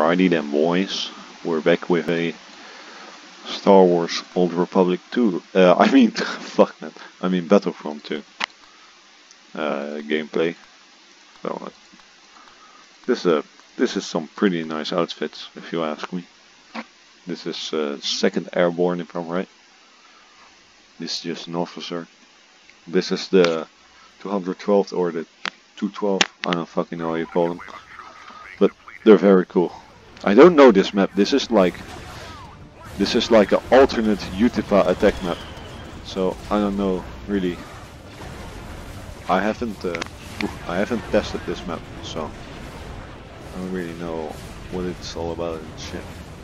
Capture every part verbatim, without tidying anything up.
Alrighty then, boys. We're back with a Star Wars Old Republic two. Uh, I mean, fuck man. I mean Battlefront two. Uh, gameplay. So uh, this uh, this is some pretty nice outfits, if you ask me. This is uh, second Airborne, if I'm right. This is just an officer. This is the two hundred twelfth or the two twelve. I don't fucking know how you call them. But they're very cool. I don't know this map. This is like this is like an alternate Utipa attack map. So I don't know really. I haven't uh, I haven't tested this map, so I don't really know what it's all about and shit.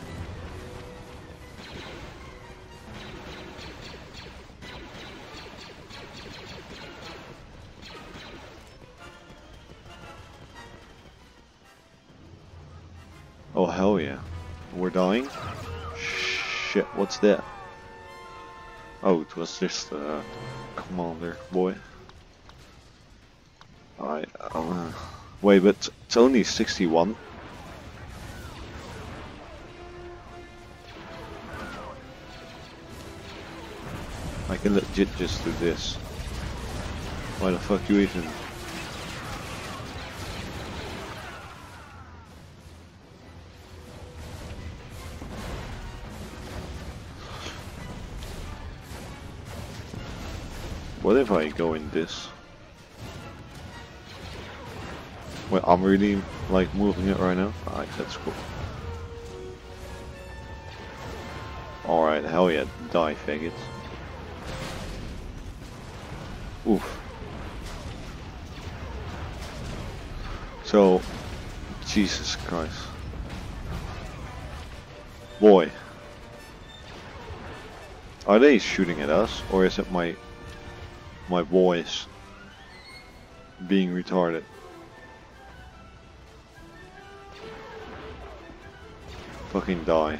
Oh hell yeah. We're dying? Shit, what's that? Oh, it was just a uh, commander boy. Alright, uh, wait, but it's only sixty-one? I can legit just do this. Why the fuck you even... What if I go in this? Well, I'm really like moving it right now. Alright, that's cool. Alright, hell yeah, die faggots. Oof. So, Jesus Christ. Boy. Are they shooting at us, or is it my my voice being retarded? Fucking die.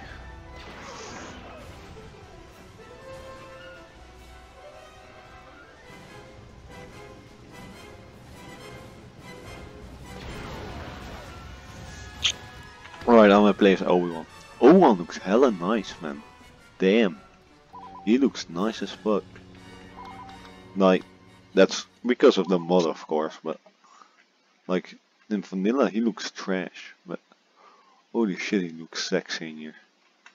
Alright, I'm gonna play as Obi-Wan. Obi-Wan looks hella nice, man. Damn. He looks nice as fuck. Like, that's because of the mod, of course, but like in vanilla he looks trash, but holy shit, he looks sexy in here.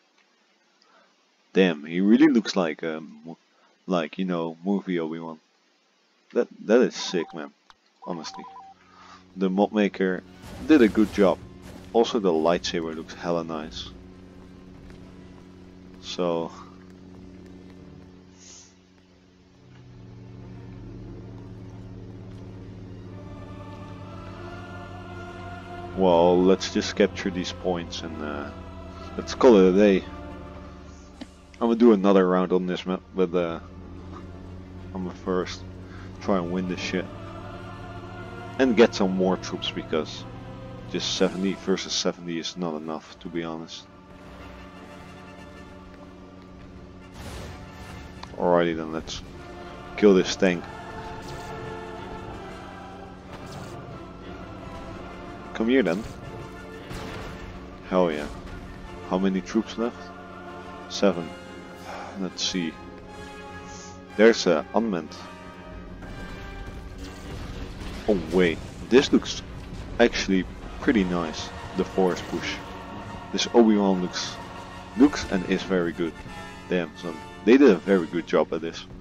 Damn, he really looks like um, like you know, movie Obi-Wan. That that is sick, man. Honestly, the mod maker did a good job. Also, the lightsaber looks hella nice. So. Well, let's just capture these points and uh, let's call it a day. I'm gonna do another round on this map, but uh, I'm gonna first try and win this shit. And get some more troops, because just seventy versus seventy is not enough, to be honest. Alrighty then, let's kill this tank. Come here then. Hell yeah. How many troops left? Seven. Let's see. There's a unmanned. Oh wait, this looks actually pretty nice. The force push. This Obi-Wan looks looks and is very good. Damn son, they did a very good job at this.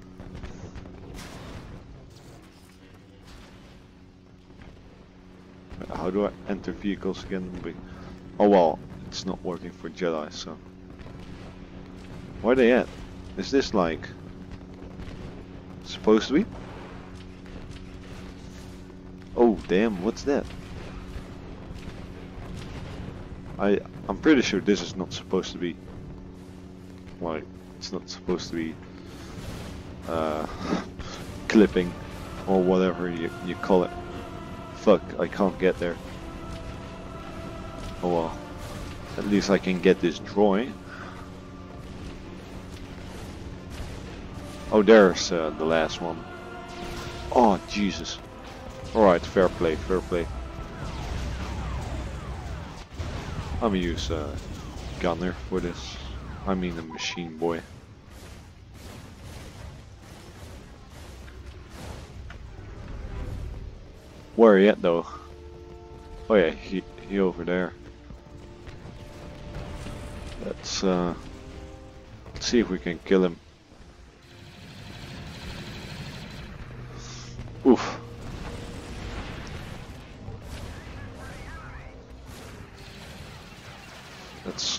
How do I enter vehicles again? Oh well, it's not working for Jedi, so. Where are they at? Is this like supposed to be? Oh damn, what's that? I I'm pretty sure this is not supposed to be like it's not supposed to be uh clipping or whatever you you call it. Fuck, I can't get there. Oh well. At least I can get this droid. Oh, there's uh, the last one. Oh, Jesus. Alright, fair play, fair play. I'm gonna use a gunner for this. I mean a machine boy. Where are you at though? Oh yeah, he he over there. Let's uh let's see if we can kill him. Oof. That's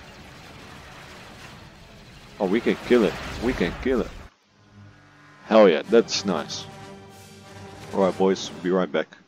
Oh, we can kill it. We can kill it. Hell yeah, that's nice. Alright boys, be right back.